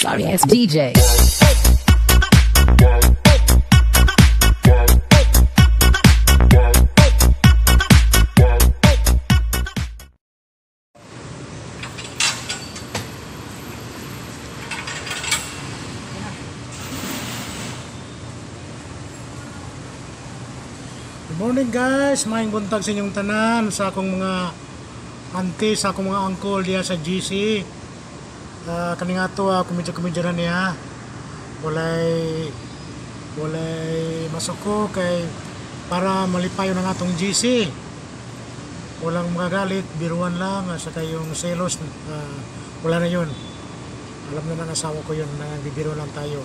sorry ass DJ. Good morning guys, maayong buntag sa inyong tanan, sa akong mga auntie, sa akong mga uncle diya sa GC. Kaning ato kumidya-kumidya niya. Walay masuko kay para malipayon ang atong GC. Walang magagalit, biruan lang, saka yung selos, wala na yun. Alam na ng asawa ko yun, nagbibiro lang tayo.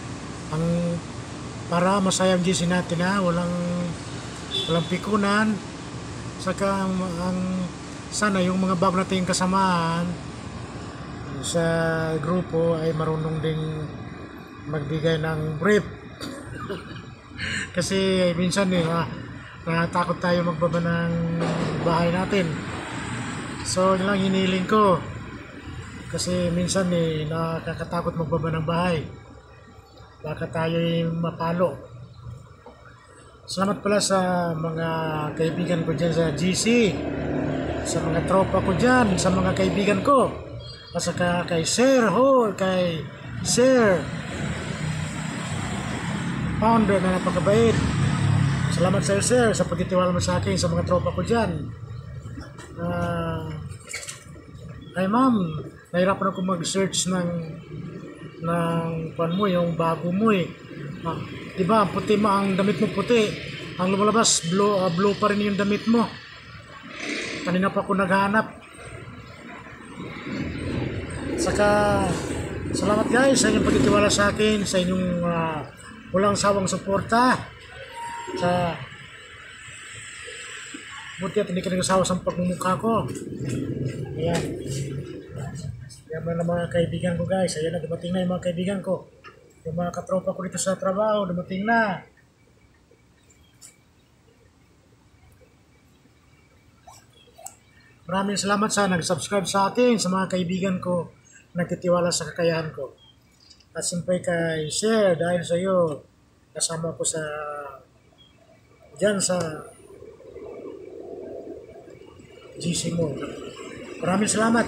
Para masaya ang GC natin, walang pikunan, saka sana yung mga bago nating kasamaan sa grupo ay marunong ding magbigay ng brief. Kasi minsan natakot tayo magbaba ng bahay natin, so yun lang hiniling ko, kasi minsan nakakatakot magbaba ng bahay, baka tayo mapalo. Salamat pala sa mga kaibigan ko dyan sa GC, sa mga tropa ko dyan, sa mga kaibigan ko, at saka kay Sir kay Sir Founder na napakabait. Salamat sa Sir sa pagtitiwala mo sa akin, sa mga tropa ko dyan. Ay ma'am, nahirapan ako mag-search ng pan mo, yung bago mo diba, puti mo ang damit mo, puti ang lumalabas, blue pa rin yung damit mo. Kanina pa ako naghanap. Saka salamat guys sa inyong pagtitiwala sa akin, sa inyong walang sawang suporta. Buti at hindi ka nagsasawa sa pagmumukha ko. Ayan. Yan na mga kaibigan ko guys. Ayan na, dumating na yung mga kaibigan ko. Yung mga katropa ko dito sa trabaho, dumating na. Maraming salamat sa nag-subscribe sa akin, sa mga kaibigan ko, nagtitiwala sa kakayahan ko. At siyempre kay Sir, dahil sa iyo, kasama ko dyan sa GC mo. Maraming salamat.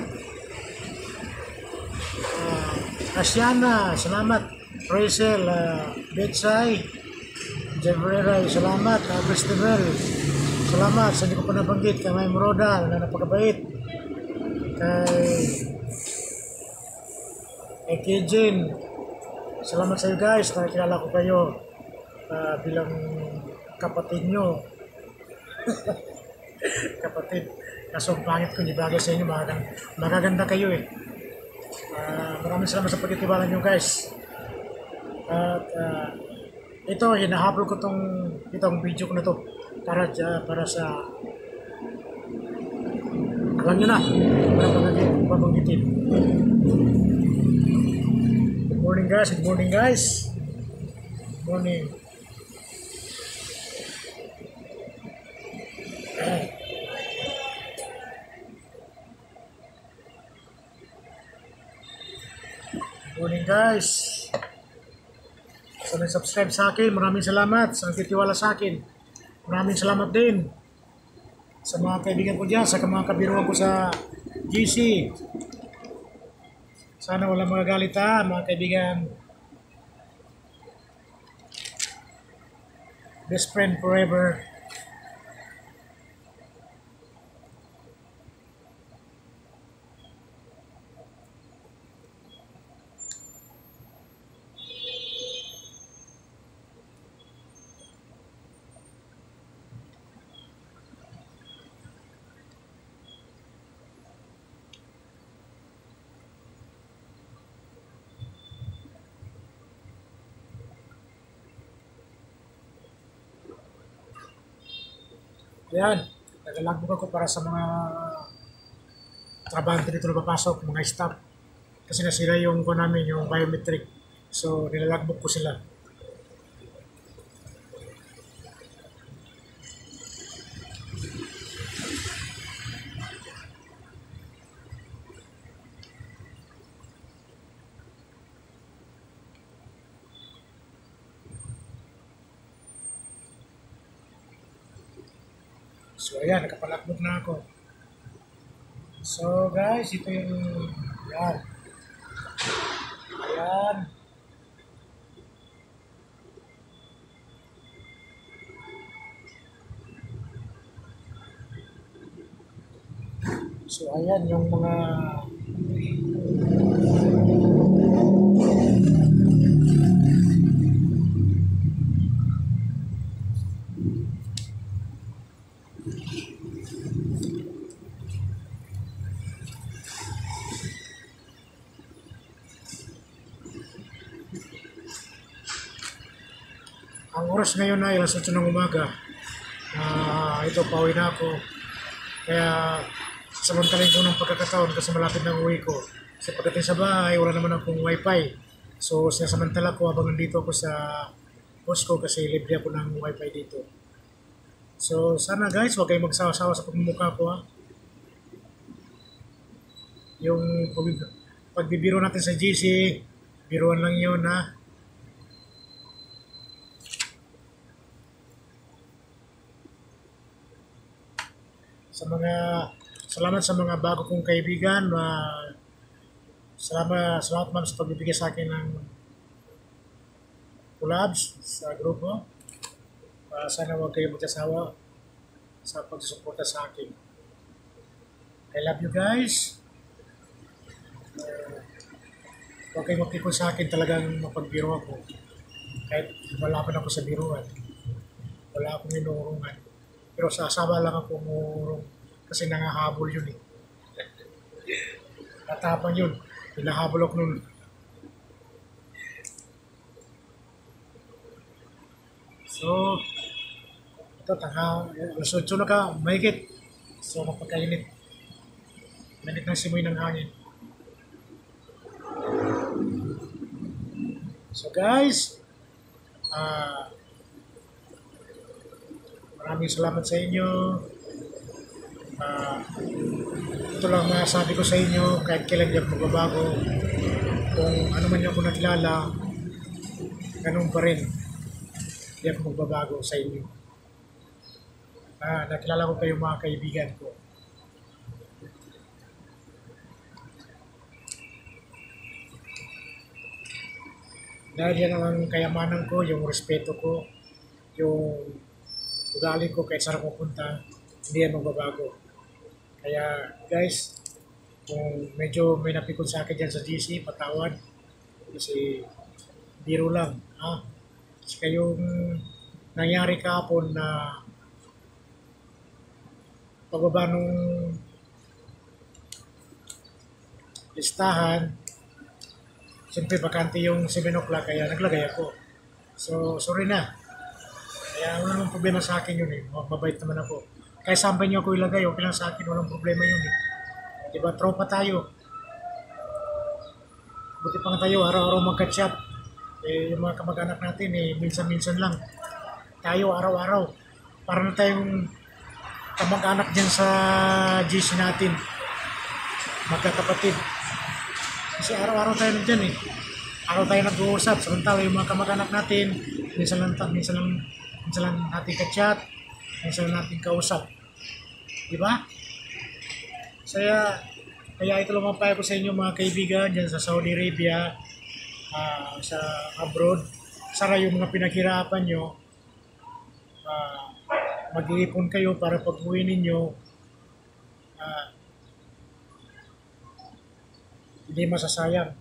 Asiana, salamat. Rachel, Betsay, Jebrera, salamat. Christabel, salamat. Sa hindi ko pa nabanggit, kay May Moroda, na napakabait. Kay Kijin, salamat sa iyo guys. Nakikilala ko kayo bilang kapatid nyo. Kapatid. Kaso pangit ko, bagay sa inyo, magaganda kayo Maraming salamat sa pagtitiwala nyo guys. At ito, hinahabol ko itong video ko na to para sa alam nyo na, para pabanggitin. Good morning guys, good morning guys. Good morning. Good morning guys. Sa nag-subscribe sa akin, maraming salamat. Sa nagtitiwala sa akin, maraming salamat din. Sa mga kaibigan ko dyan, sa mga kabiruan ko sa GC. Sana walang magagalit mga kaibigan. Best friend forever. Yan, nag-logbook ako para sa mga trabahante dito na papasok, mga staff. Kasi nasira yung namin, yung biometric. So, nilalogbook ko sila. So ayan, nakapalakbog na ako. So guys, ito yung yan. Ayan. So ayan yung mga ang oras ngayon ay alas 8 ng umaga. Ito, pauwi na ako. Kaya samantalin ko ng pagkakataon kasi malapit na uwi ko. Kasi pagdating sa bahay, wala naman akong wifi. So sinasamantala ko habang nandito ako sa Costco kasi libre ako ng wifi dito. So sana guys, huwag kayong magsawa-sawa sa pagmumukha ko ha. Yung pagbibiro natin sa GC, biruan lang yun ha. Salamat sa mga bago kong kaibigan. Salamat ma'am sa pagbibigay sa akin ng collabs sa grupo. Sana huwag kayo magsasawa sa pagsusuporta sa akin. I love you guys. Huwag kayong mapikon sa akin, talagang mapagbiro ako. Kahit wala pa na ako sa biruan. Wala akong inurungan. Pero sa asawa lang ako umurong kasi nangahabol yun eh. Natapang yun. Hinahabol ako nun. So, ito, alas 8 na ka, mahigit. So, mapagkainit. Mainit ng simoy ng hangin. So, guys, maraming salamat sa inyo. Ito lang masasabi ko sa inyo, kahit kailan di ako magbabago. Kung ano man yung ako nakilala, ganun pa rin. Di ako magbabago sa inyo. Nakilala ko pa yung mga kaibigan ko. Dahil yan ang kayamanan ko, yung respeto ko, yung ugali ko kahit saan ako punta, hindi yan magbabago. Kaya guys, kung medyo may napikon sa akin dyan sa GC, patawad. Kasi biro lang. Kasi kayong nangyari kahapon na pagbaba nung listahan, siyempre bakante yung 7 o'clock kaya naglagay ako. So, sorry na. Kaya wala namang problema sa akin yun eh. Mabait naman ako. Kaya sampay niyo ako ilagay, okay lang sa akin, walang problema yun eh. Diba, tropa tayo. Buti pa nga tayo, araw-araw magka-chat. Yung mga kamag-anak natin minsan-minsan lang. Tayo araw-araw. Para na tayong kamag-anak dyan sa GC natin. Magkakapatid. Kasi araw-araw tayo nandyan eh. Araw tayo nag-uusap. Samantala yung mga kamag-anak natin, minsan lang natin ka-chat, minsan lang natin kausap. Diba? Kaya ito lumapay ko sa inyo mga kaibigan dyan sa Saudi Arabia, sa abroad. Sana yung mga pinaghirapan nyo, mag-iipon kayo para pag-uwi ninyo, hindi masasayang.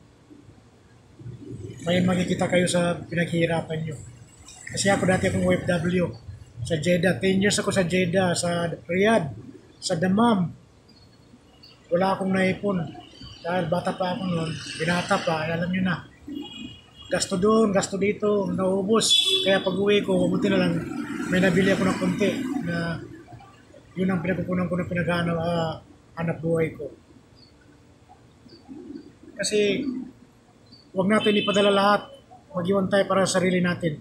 May makikita kayo sa pinaghihirapan nyo. Kasi ako dati akong OFW sa Jeddah. 10 years ako sa Jeddah, sa Riyadh, sa Dammam. Wala akong naipon. Dahil bata pa ako noon, binata pa, alam nyo na. Gasto doon, gasto dito, naubos. Kaya pag uwi ko, mabuti na lang, may nabili ako ng konti na yun ang pinagkukunan ko na pinaghanap buhay ko. Kasi huwag natin ipadala lahat. Mag-iwan tayo para sa sarili natin.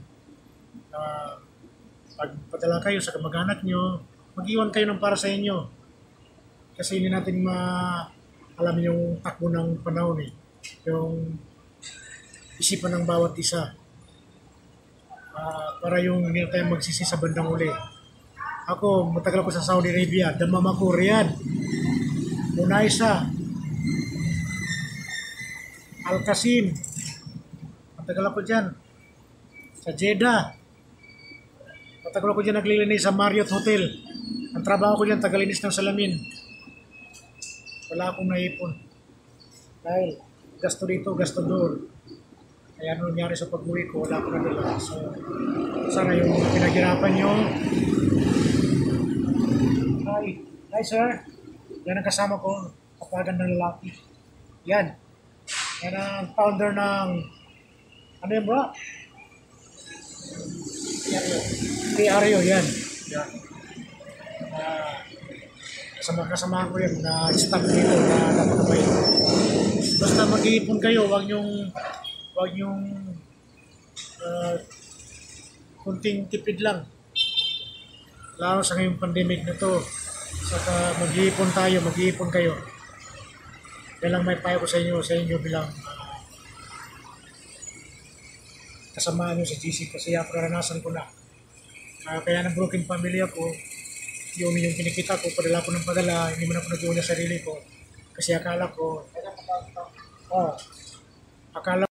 Pag padala kayo sa kamag-anak nyo, mag-iwan kayo ng para sa inyo. Kasi hindi natin alam yung takbo ng panahon eh. Yung isipan ng bawat isa. Para yung hindi tayo magsisi sa bandang uli. Ako, matagal ako sa Saudi Arabia. Damam ako, Riyadh, Unaisa, Al Qasim. Matagal ako dyan. Sa Jeddah. Matagal ako dyan naglilinis sa Marriott Hotel. Ang trabaho ko dyan, tagalinis ng salamin. Wala akong naipon. Dahil gasto dito, gasto doon. Kaya ano nangyari sa pag-uwi ko, wala akong nadala. So, sana yung mga pinaghirapan nyo. Hi sir. Yan ang kasama ko. Kapagan ng lalaki. Yan. Yan ang founder ng ano yun bro? PRO yan. Yan. Kasama ko yan na staff dito na napakabay. Basta mag-iipon kayo, wag yung kunting tipid lang. Lalo sa ngayong pandemic na to. Saka mag-iipon tayo, mag-iipon kayo. Yan lang may payo ko sa inyo bilang kasama nyo sa GC kasi ako naranasan ko na. Kaya ng broken family ako, yung kinikita ko, padala ko ng padala, hindi mo na ako nag-uuna sa sarili ko. Kasi akala ko, akala